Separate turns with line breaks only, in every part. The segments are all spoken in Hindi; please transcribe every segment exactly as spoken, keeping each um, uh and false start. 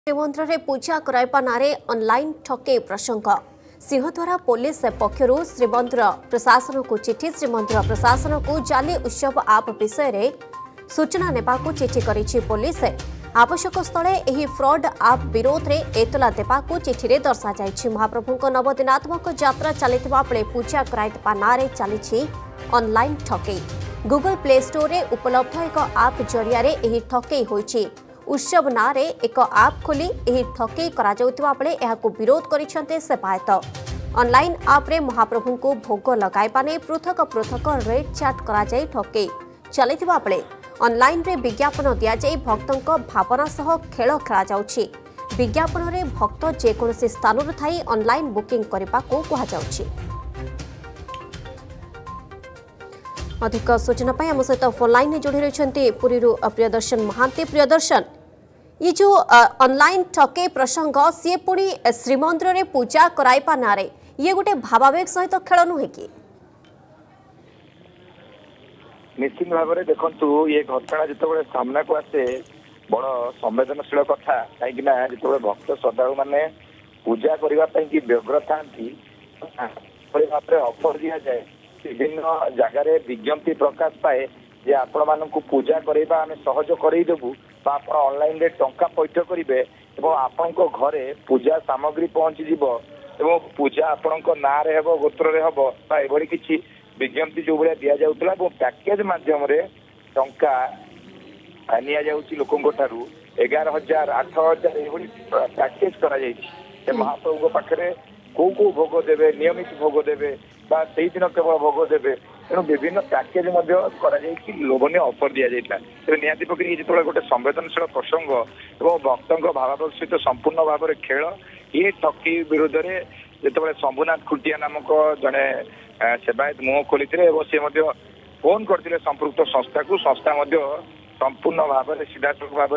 श्रीमंदिर में पूजा कराइबा नारे ऑनलाइन ठके प्रसंग सिंहद्वारा पुलिस पक्षर श्रीमंदिर प्रशासन को चिठी श्रीमंदिर प्रशासन को जाली उत्सव आप विषय में सूचना नेबाकू चिठी करिछि पुलिस आवश्यक स्थले एही फ्रॉड आप विरोध में एतला देबाकू चिठी रे दर्शा जाइछि। महाप्रभु नवदिनात्मक यात्रा चलिथिबा बेले पूजा कराइबा नारे चलिछि ऑनलाइन ठके। गूगल प्ले स्टोर रे उपलब्ध एक आप जरिया रे एही ठके होइछि। उत्सव नारे एक आप खोली एही ठके करा जाउतिबा बेले एहाकू विरोध करिसंते सेवायत। ऑनलाइन आप रे महाप्रभु को भोग लगाइबा नै पृथक पृथक रेट चार्ट करा जाई ठके चलिथिबा बेले ऑनलाइन रे विज्ञापन दिया जाई भक्तक भावना सह खेल खेला जाउछि। विज्ञापन रे भक्त जेकोसी स्थान रे थाई ऑनलाइन बुकिंग करबा को कहा जाउछि। अधिक सूचना पाई आम सहित फोन लाइन जोड़ी रही पुरी प्रियदर्शन महांती। प्रियदर्शन, ये जो ऑनलाइन ठके प्रसंग सी पुणी श्रीमंदिर रे पूजा कराइबा नारे ये गोटे भावावेग सहित खेल नुहे कि?
निश्चित भाव में देखु ये घटना जो सामना को आसे बड़ संवेदनशील कथा कहीं जो भक्त श्रद्धालु मैंने पूजा करने की व्यग्र था ऑफर दि जाए विभिन्न जगार विज्ञप्ति प्रकाश पाए जे आपण मानक पूजा करवा आम सहज करदेबू आप ऑनलाइन रे टंका पैठ करेंगे और आपण घरे पूजा सामग्री पहुंची जीव एवं पूजा आपण ना रे हबो गोत्र रे हबो बा एभली किछि विज्ञप्ति जो भाया दि जाउतला पैकेज माध्यम रे टंका आनिया जाउछि लोकंको ठारू एगार हजार आठ हजार एभली पैकेज करा जाइछि। महाप्रभु पाखरे को को भोग देवे नियमित भोग देवे बा सेही दिन केवल भोग देवे तेणु विभिन्न पैकेज लोभनीय ऑफर दि जाता है। निहाती पकड़ जो गोटे संवेदनशील प्रसंग और भक्तों भाव सहित संपूर्ण भाव में खेल ये ठकी विरोध में जो शंभुनाथ खुंटिया नामक जड़े सेवायत मुह खोली सी फोन करते संपृक्त संस्था को संस्था संपूर्ण भाव में सीधासख भाव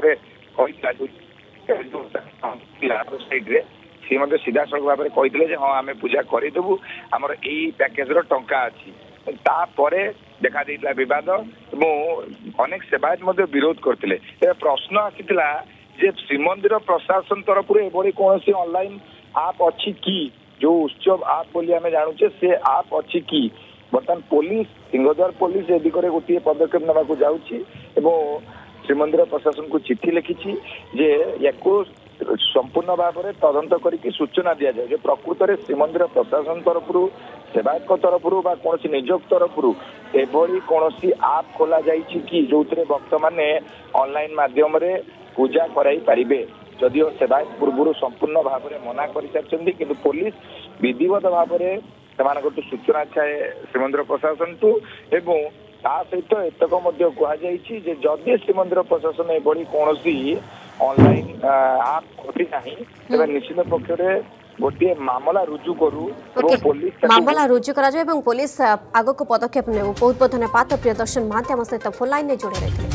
में सी सीधा सड़क भाव में कहते हाँ आम पूजा करदेबू आमर यही पैकेज टंका अच्छी तापर देखा देता बद अनेक सेवायत विरोध करते प्रश्न आसीला जे श्रीमंदिर प्रशासन तरफ एभली कौन ऑनलाइन आप अच्छी कि जो उत्सव आप बोली आम जानूचे से आप अच्छी कि बर्तमान पुलिस सिंहद्वार पुलिस ए दिगरे गोटे पदक्षेप नाकू जाऊँगी श्रीमंदिर प्रशासन को चिठी लिखी जे या संपूर्ण भाव में तदंत करके सूचना दि जाए जो प्रकृत में श्रीमंदिर प्रशासन तरफ सेवायत तरफ कौन निजोग तरफ एभली कौन आप खोल कि जो भक्त मैंने ऑनलाइन माध्यम पूजा कराई पारे जदिव सेवायत पूर्व संपूर्ण भाव में मना कर सारी कि पुलिस विधिवत भाव में सूचना छाए श्रीमंदिर प्रशासन को एवं ता सहित एतक कहुई जदि श्रीमंदिर प्रशासन एभली कौन ऑनलाइन आप खोटी ना तेज निश्चित पक्ष गोटे मामला रुजु करू पुलिस
मामला रुजु करा पुलिस आग को पदक्षेप ने बहुत बहुत धन्यवाद। प्रियदर्शन महांती आम सहित फोन लाइन जोड़े रही।